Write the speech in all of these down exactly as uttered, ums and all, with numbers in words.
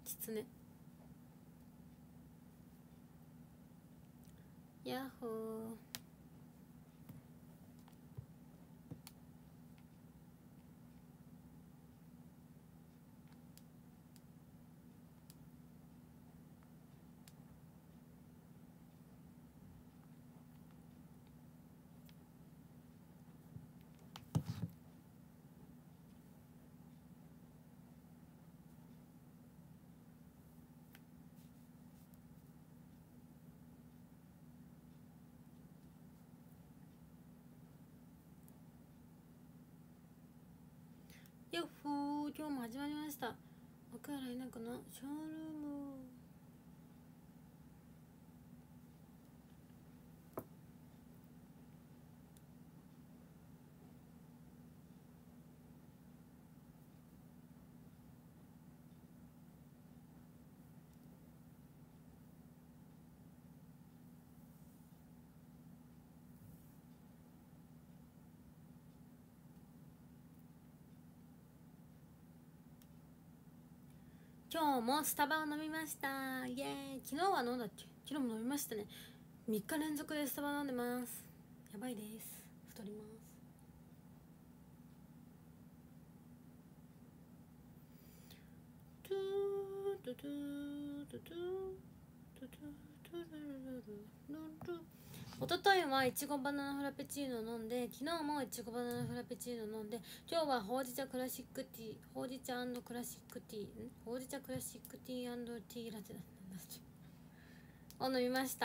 キツネ。ヤッホー。ヤッホー、今日も始まりました。奥原稲子のショールーム。今日もスタバを飲みました。イエーイ。昨日は飲んだっけ。昨日も飲みましたね。みっか連続でスタバ飲んでます。やばいです。太ります。トゥートゥトゥトゥトゥトゥトゥトゥトゥ。おとといはいちごバナナフラペチーノ飲んで、昨日もいちごバナナフラペチーノ飲んで、今日はほうじ茶クラシックティー、ほうじ茶クラシックティー、んほうじ茶クラシックティー&ティーラテだったを飲みました。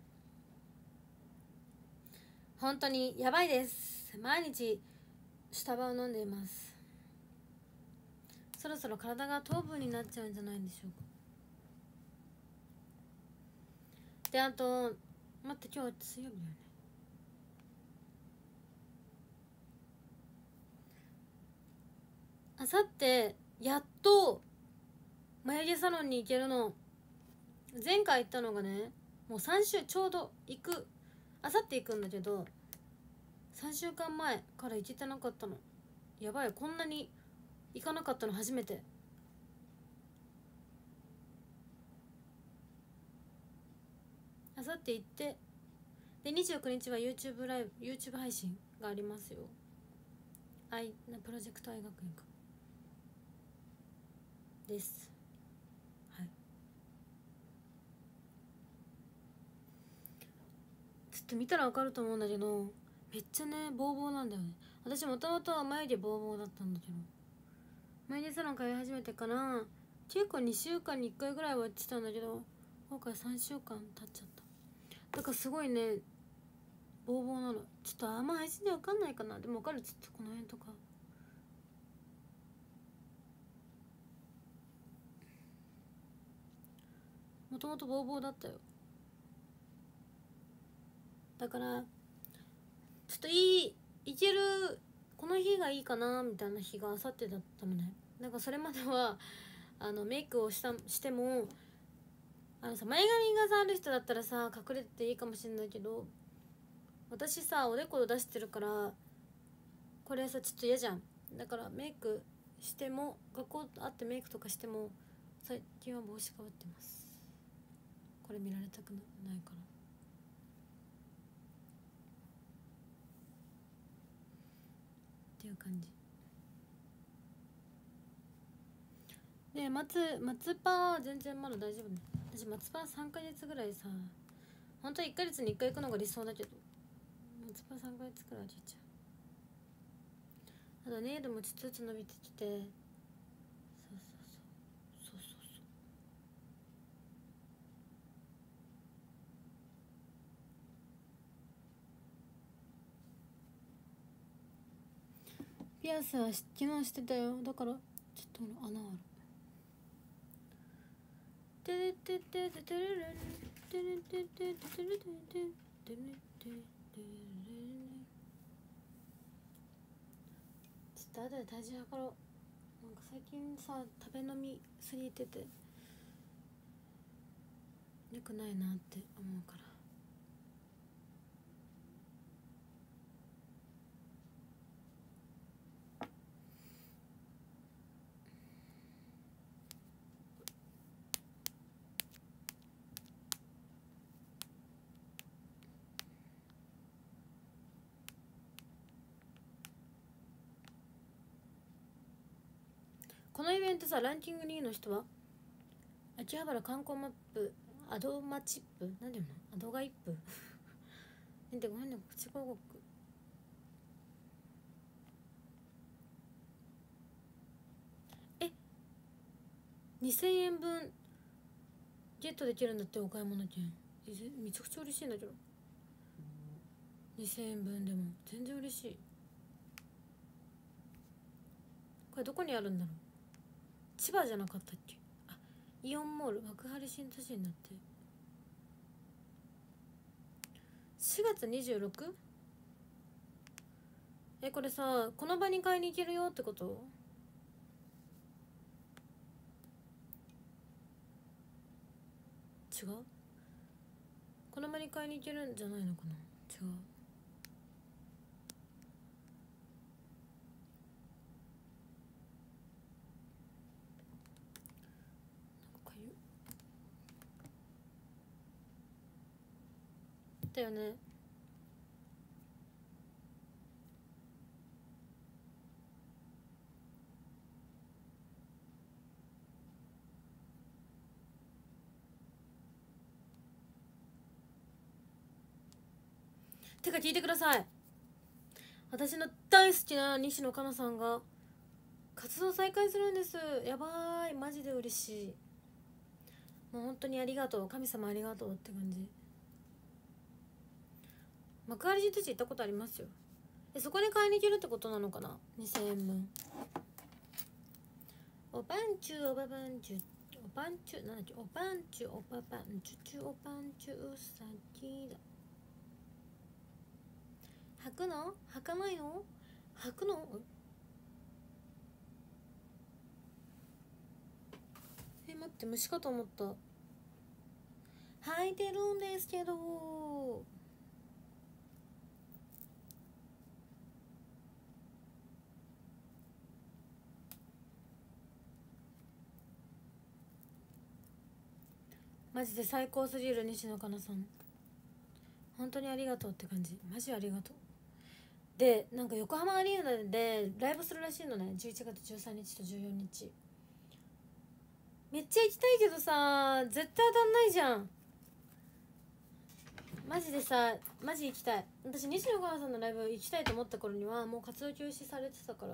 本当にやばいです。毎日スタバを飲んでいます。そろそろ体が糖分になっちゃうんじゃないんでしょうか。で、あと待って、今日は水曜日だよね。あさってやっと眉毛サロンに行けるの。前回行ったのがね、もうさん週ちょうど行く、あさって行くんだけどさんしゅうかんまえから行けてなかったの。やばい、こんなに行かなかったの初めて。あさって行って、でにじゅうくにちは YouTube ライブ YouTube 配信がありますよ。アイプロジェクト愛学園かです。はい、ちょっと見たら分かると思うんだけど、めっちゃねボーボーなんだよね。私もともとは眉毛ボーボーだったんだけど、眉毛サロン通い始めてから結構にしゅうかんにいっかいぐらいはやってたんだけど、今回さんしゅうかん経っちゃった。だからすごいねボーボーなの。ちょっとあんま配信で分かんないかな。でも分かる。ちょっとこの辺とかもともとボーボーだったよ。だからちょっといいいける、この日がいいかなみたいな日があさってだったのね。なんかそれまではあのメイクをしたしても、あのさ前髪がさある人だったらさ隠れてていいかもしれないけど、私さおでこを出してるからこれさちょっと嫌じゃん。だからメイクしても、学校あってメイクとかしても最近は帽子かぶってます。これ見られたくないからっていう感じで、松松パは全然まだ大丈夫ね。私松パさんかげつぐらいさ、本当はいっかげつにいっかい行くのが理想だけど、松パさんかげつくらいあげちゃう。あとネイルもちょっとずつ伸びてきて、そうそうそうそうそうそう。ピアスは昨日してたよ。だからちょっと穴ある。てれててててれれてれてててれれてれれてれれ。ちょっと後で体重測ろう。なんか最近さ食べ飲みすぎててよくないなって思うから。 弁ってさ、ランキングにいの人は秋葉原観光マップ、アドマチップ、なんていうの、アドガイップえでごめんね、口広告。えにせんえんぶんゲットできるんだって、お買い物券。めちゃくちゃ嬉しいんだけど、にせんえんぶんでも全然嬉しい。これどこにあるんだろう。千葉じゃなかったっけ。あ、イオンモール幕張新都心だって。しがつにじゅうろく？え、これさ、この場に買いに行けるよってこと？違う？この場に買いに行けるんじゃないのかな。違う。だよね。てか聞いてください。私の大好きな西野カナさんが活動再開するんです。やばーい、マジで嬉しい。もう本当にありがとう、神様ありがとうって感じ。幕張新都市行ったことありますよ。え、そこに買いに行けるってことなのかな。にせんえんぶん。おパンチュおばパンチュおパンチュなんだっけ、おパンチュおパパンチュチュおパンチュうさぎだ。履くの履かないの履くの。え、待って、虫かと思った。履いてるんですけど。マジで最高すぎる西野カナさん、本当にありがとうって感じ。マジありがとう。で、なんか横浜アリーナでライブするらしいのね、じゅういちがつじゅうさんにちとじゅうよっか。めっちゃ行きたいけどさ、絶対当たんないじゃん。マジでさ、マジ行きたい。私西野カナさんのライブ行きたいと思った頃にはもう活動休止されてたから。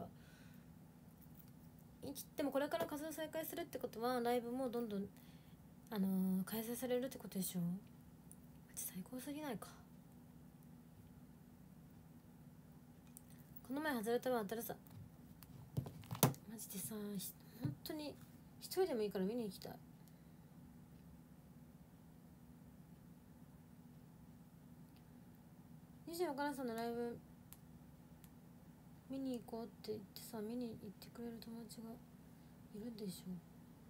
でもこれから活動再開するってことはライブもどんどんあのー、開催されるってことでしょ。マジ最高すぎないか。この前外れた分当たるさ。マジでさ、本当に一人でもいいから見に行きたい。西野カナさんのライブ見に行こうって言ってさ、見に行ってくれる友達がいるでしょ。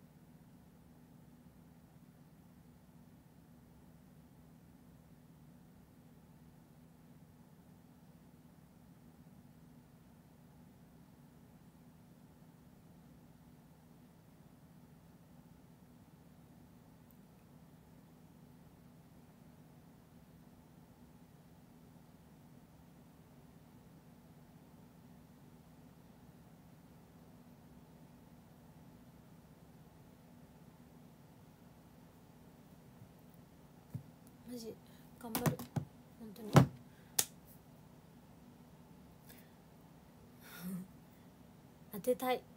マジ頑張る、本当に当てたい。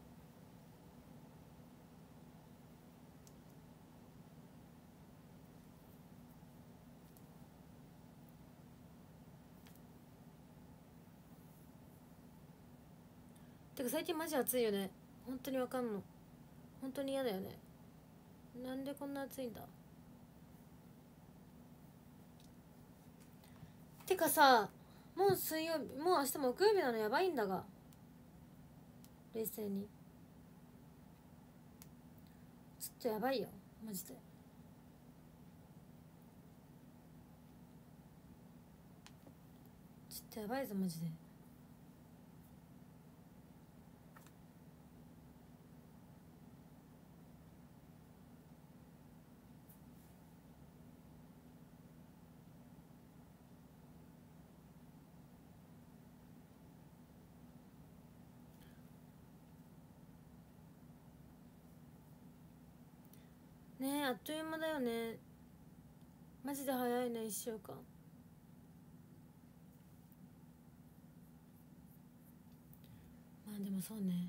てか最近マジ暑いよね。本当にわかんの。本当に嫌だよね。なんでこんな暑いんだ。てかさ、もう水曜日、もう明日木曜日なの。やばいんだが、冷静にちょっとやばいよマジで。ちょっとやばいぞマジで。 ねえ、あっという間だよね。マジで早いね、いっしゅうかん。まあでもそうね。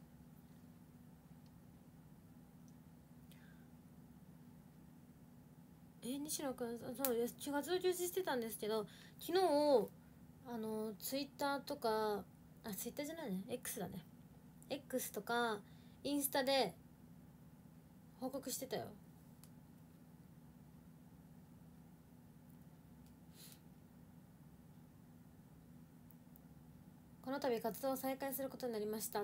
え西野くん、そうよし活動休止してたんですけど、昨日あのツイッターとか、あツイッターじゃないね X だね X とかインスタで報告してたよ。この度活動を再開することになりましたって。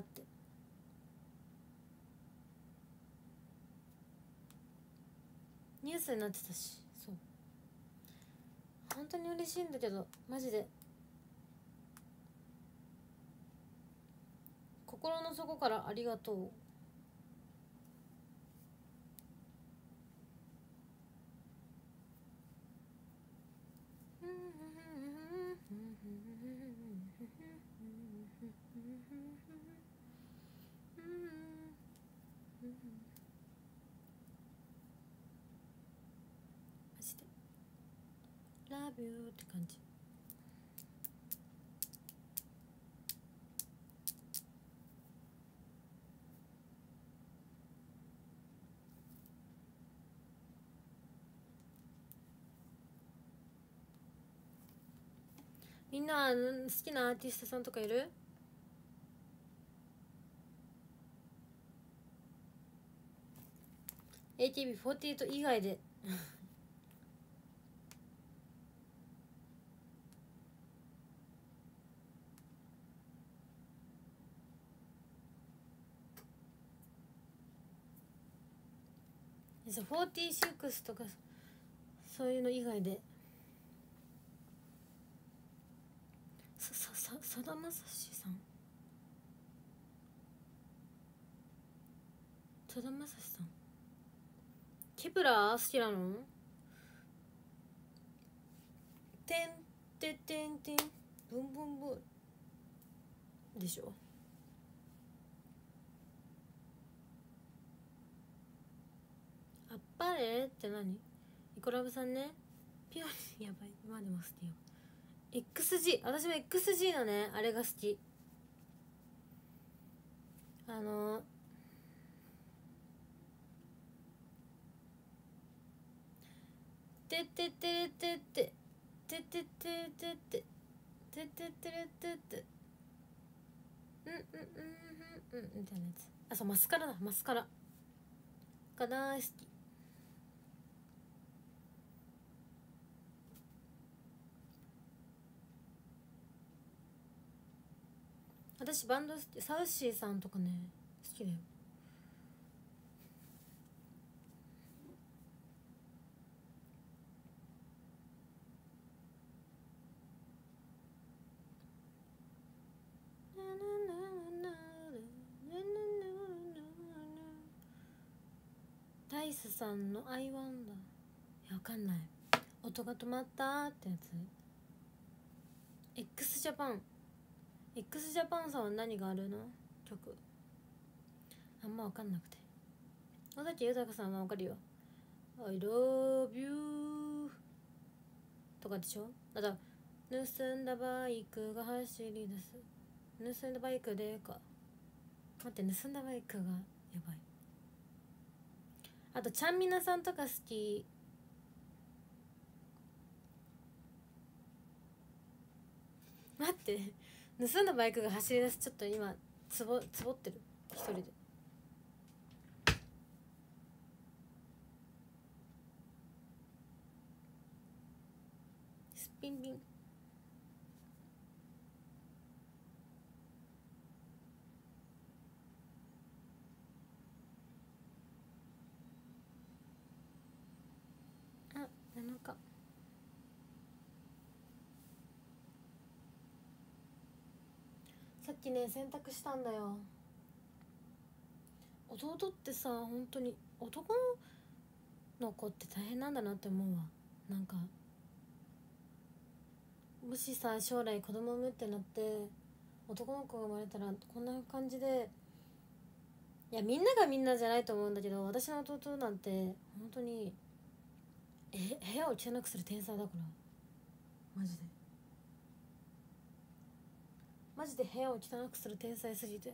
ニュースになってたし、そう本当に嬉しいんだけど、マジで心の底からありがとう。マジで Love you って感じ。みんな好きなアーティストさんとかいる？エーケービーフォーティーエイト 以外でフォーティーシックスとかそういうの以外でささささだまさしさんさだまさしさんケプラー好きなの？てんててんてんブンブンブンでしょ。あっぱれって何？イコラブさんね。ピオリやばい、今でも好きよ。 エックスジー、 私も エックスジー のねあれが好き。あのてってってれってっててってってれってっててってってれってってうんうんうんうんみたいなやつ。あ、そうマスカラだ、マスカラが大好き。私バンド好き、サウシーさんとかね好きだよ。ダイスさんの「アイワンダー」、いやわかんない。音が止まったってやつ。 x ジャパン x ジャパンさんは何があるの曲、あんまわかんなくて。尾崎豊さんはわかるよ。 I love you とかでしょ。あと盗んだバイクが走り出す、盗んだバイクでか、待って盗んだバイクがやばい。あとちゃんみなさんとか好き。待って盗んだバイクが走り出す、ちょっと今つぼつぼってる一人で。スピンビン。あ、なのか。さっきね洗濯したんだよ。弟ってさ本当に男の子って大変なんだなって思うわ。なんかもしさ将来子供産むってなって男の子が生まれたらこんな感じでいやみんながみんなじゃないと思うんだけど、私の弟なんて本当にえ部屋を汚くする天才だから、マジでマジで部屋を汚くする天才すぎて、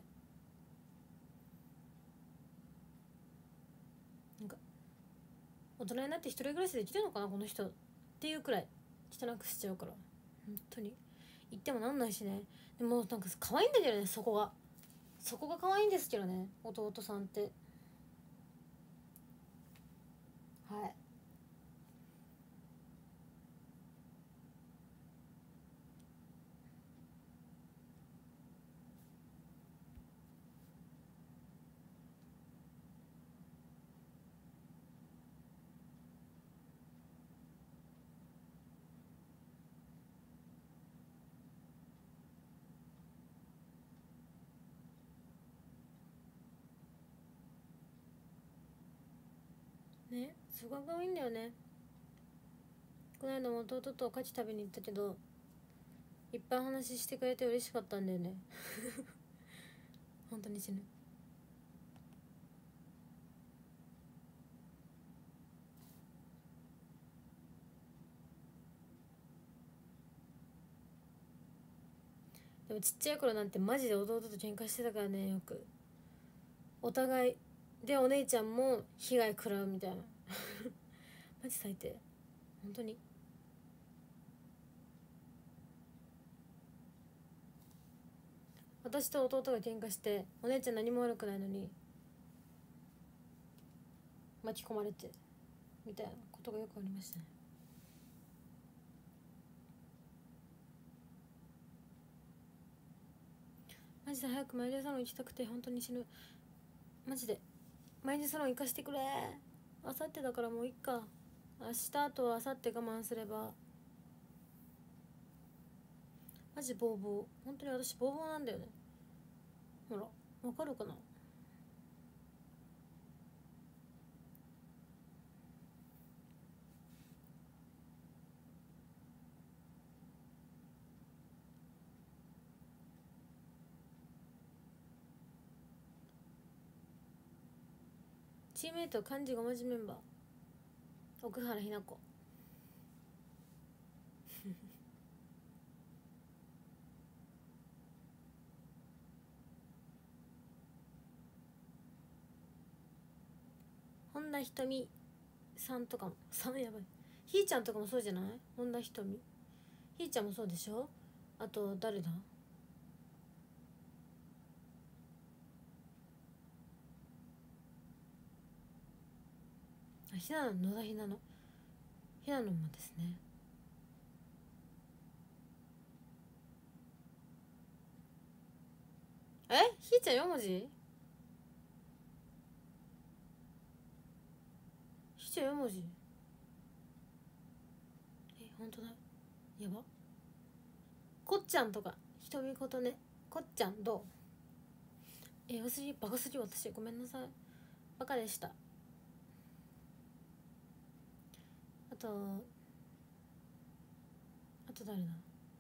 なんか大人になって一人暮らしできてるのかなこの人っていうくらい汚くしちゃうから、本当に言ってもなんないしね。でもなんか可愛いんだけどね、そこがそこが可愛いんですけどね、弟さんって。はいね、そこが可愛いんだよね。この間も弟と牡蠣食べに行ったけど、いっぱい話してくれて嬉しかったんだよね本当に死ぬ。でもちっちゃい頃なんてマジで弟と喧嘩してたからね、よくお互いで、お姉ちゃんも被害食らうみたいなマジ最低本当に。私と弟が喧嘩してお姉ちゃん何も悪くないのに巻き込まれてみたいなことがよくありましたね。マジで早くマイルサロン行きたくて本当に死ぬ。マジでマイルサロン行かしてくれ。あさってだからもういっか。明日とあさって我慢すれば。マジボーボー、本当に私ボーボーなんだよね。ほらわかるかな。チームメイト漢字ご文字メンバー奥原ひな子本田ひとみさんとかも、さんやばい、ひーちゃんとかもそうじゃない。本田ひとみ、ひーちゃんもそうでしょ。あと誰だ、あ、ひなの、野田ひなの、ひなのもですね。え、ひーちゃんよん文字、ひーちゃんよん文字、え、ほんとだ、やば。こっちゃんとかひとみことね、こっちゃんどう、え、やばすぎ、バカすぎ、私ごめんなさい、バカでした。あとあと誰だ、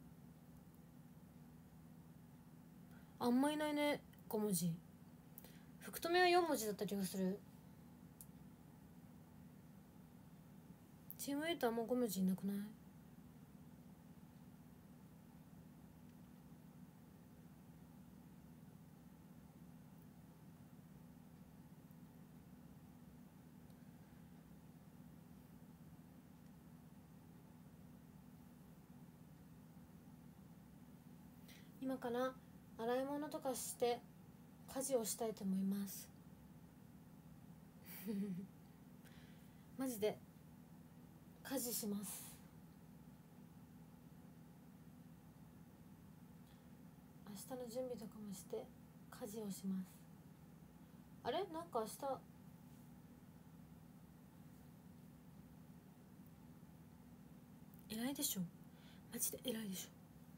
あんまいないね、ご文字。福留はよん文字だった気がする。チームエイトはもうご文字いなくない。今から洗い物とかして家事をしたいと思いますマジで家事します。明日の準備とかもして家事をします。あれ、なんか明日偉いでしょ、マジで偉いでしょ。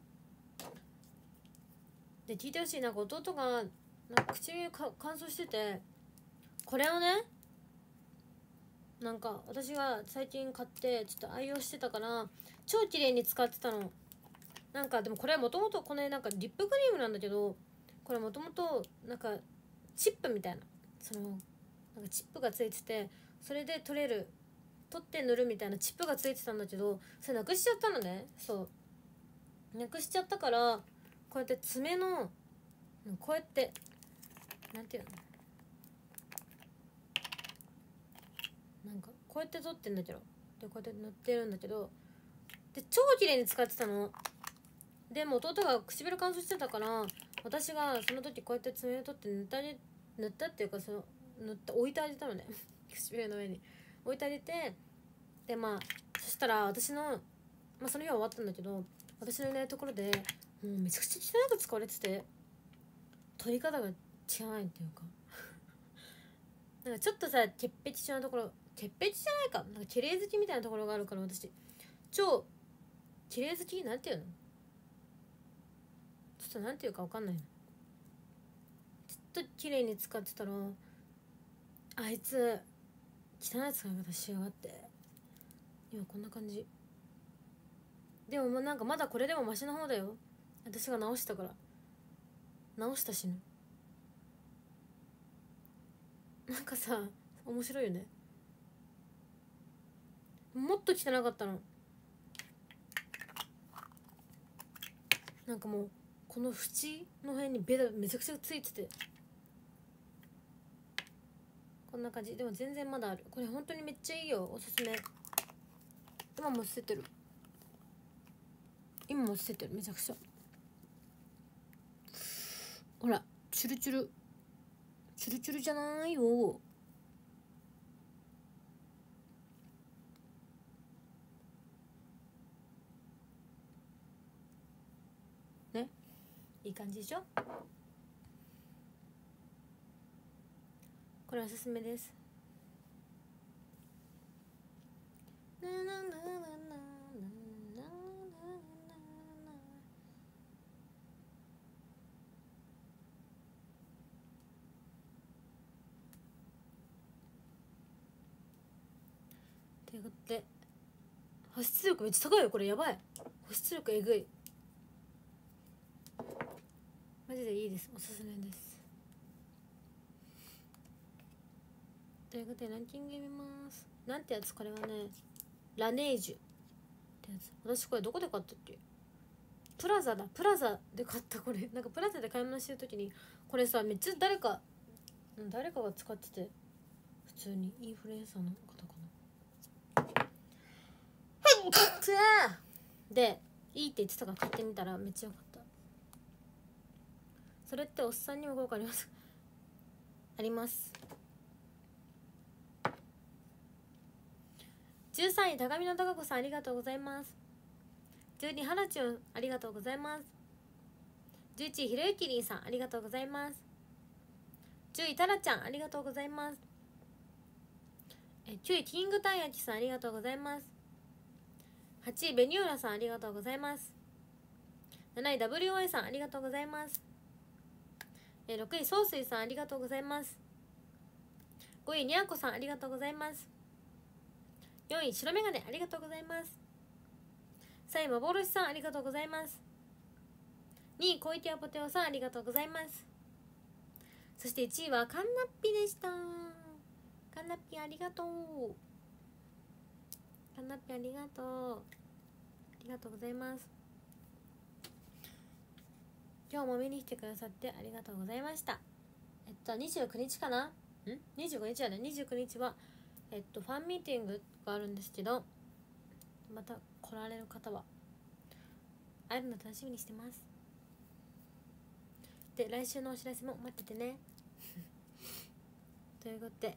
で聞いてほしい、なんか弟がなんか唇か乾燥してて、これをね、なんか私が最近買ってちょっと愛用してたから超綺麗に使ってたの。なんかでもこれはもともとこれなんかリップクリームなんだけど、これもともとなんかチップみたいなそのなんかチップがついてて、それで取れる、取って塗るみたいなチップがついてたんだけど、それなくしちゃったのね。そうなくしちゃったから、こうやって爪のこうやってなんていうの、なんかこうやって取ってんだけど、でこうやって塗ってるんだけど、で超綺麗に使ってたの。でも弟が唇乾燥してたから、私がその時こうやって爪を取って塗ったり塗ったっていうか、その塗った置いてあげたのね唇の上に置いてあげて、でまあそしたら私の、まあ、その日は終わったんだけど、私のいないところでもうめちゃくちゃ汚く使われてて、取り方が違ないっていうかなんかちょっとさ潔癖症なところ、潔癖じゃないか、なんか綺麗好きみたいなところがあるから、私超綺麗好きなんていうの、ちょっとなんていうか分かんないの、ちょっと綺麗に使ってたら、あいつ汚い使い方しやがって、今こんな感じ。でももうなんかまだこれでもマシな方だよ、私が直したから、直したしね。なんかさ面白いよね。もっと汚かったの。なんかもうこの縁の辺にベタめちゃくちゃついてて、こんな感じ。でも全然まだある。これ本当にめっちゃいいよ、おすすめ。今も捨ててる、今も捨ててる、めちゃくちゃ。ほらチュルチュルチュルチュルじゃないよ。ね、いい感じでしょ。これおすすめです。ななななななななということで、保湿力めっちゃ高いよこれ、やばい。保湿力えぐい、マジでいいです、おすすめです。ということでランキング見ます。なんてやつ、これはねラネージュってやつ。私これどこで買ったっけ、プラザだ、プラザで買った。これなんかプラザで買い物してる時に、これさめっちゃ誰か誰かが使ってて、普通にインフルエンサーの方かなでいいって言ってたから買ってみたらめっちゃよかった。それっておっさんにも効果ありますあります。じゅうさんい高見の高子さん、ありがとうございます。じゅうにいはなちゅん、ありがとうございます。じゅういちいひろゆきりんさん、ありがとうございます。じゅういたらちゃん、ありがとうございます。えきゅういキングたいやきさん、ありがとうございます。はちいベニューラさん、ありがとうございます。なない ダブリューワイ さん、ありがとうございます。えろくいそうすいさん、ありがとうございます。ごいにゃんこさん、ありがとうございます。よんい白メガネ、ありがとうございます。さんい幻さん、ありがとうございます。にい小池やポテオさん、ありがとうございます。そしていちいはカンナッピでした。カンナッピありがとう。カンナッピありがとう。ありがとうございます。今日も見に来てくださってありがとうございました。えっとにじゅうくにちかな、んにじゅうごにちだね。にじゅうくにちはえっとファンミーティングがあるんですけど、また来られる方は会えるの楽しみにしてます。で来週のお知らせも待っててねということで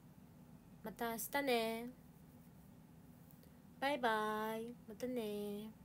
また明日ね。バイバイ、またね。